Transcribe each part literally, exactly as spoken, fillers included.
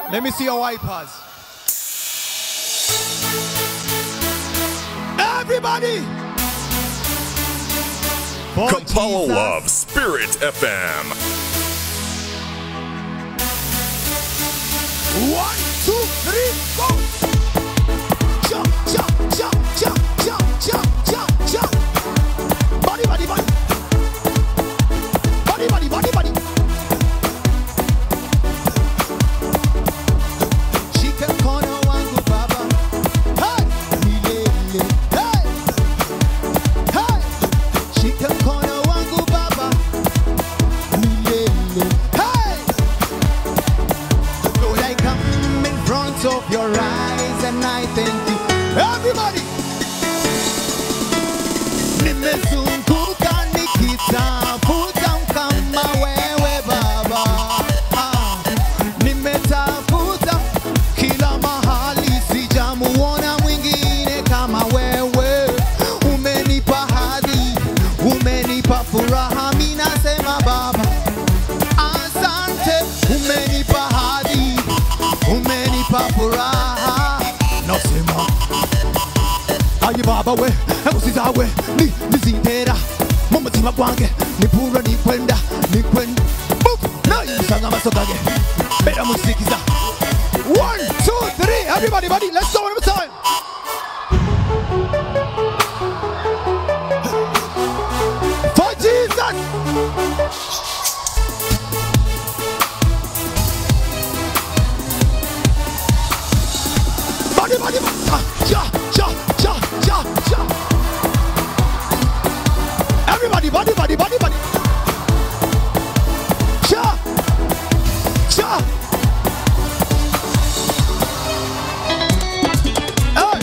Let me see your wipers. Everybody! For Kampala Jesus. Love Spirit F M. One, two, three, go! Jump, jump, jump, jump, jump, jump, jump, jump. Body, body, body. Body, body, body, body. Shika mkono wangu baba. Hey! Milele. Hey! Hey! Shika mkono wangu baba. Milele. Hey! Lord, I come in front of your eyes and I thank you. Everybody! Nimezunguka nikitafuta kama wewe baba. Ah, nimetafuta kila mahali sijamuona mwingine kama wewe. Umenipa hadhi, umenipa furaha, mimi nasema baba asante. Umenipa hadhi, umenipa furaha, nasema ayi baba we, emusiza we, ni nizindera mumutima gwange, nipura nikwenda, nikwenda move, nayisanga masokage, bera musikiza. One, two, three, everybody, buddy, let's go one more time. For Jesus. Body, body, body. Ah, ja, ja, ja, ja, ja. Everybody, body, body, body, body. Ja, ja. Hey.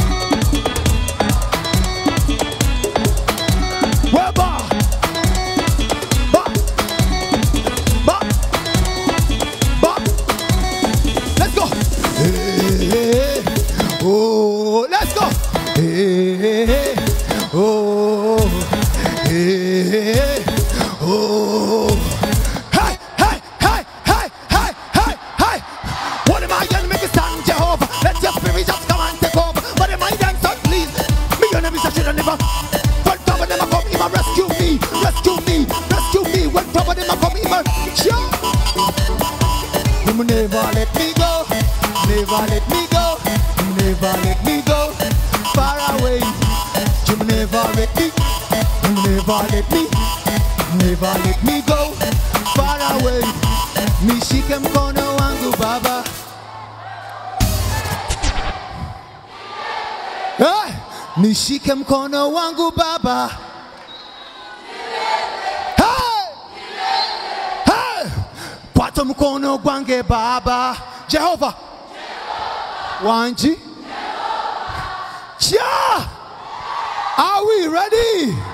Where ba? Ba. Ba. Ba. Let's go. Hey. Oh, let's go. Hey, oh, hey, oh. Hey, hey, hey, hey, hey, hey, hey. What am I gonna make a stand, Jehovah? Let your spirit just come and take over. What am I done, son, please? Me and them is a children never. When trouble them a come, he ma rescue me, rescue me, rescue me. When trouble them a come, he ma jump. You will never let me go, never let me go. Never let me go far away. You never let me, you never let me, never let me go far away. Nishike mkono wangu baba. Hey! Nishike mkono wangu baba. Hey! Hey! Pata mkono gwange baba. Jehovah. Wanji. Yeah! Are we ready?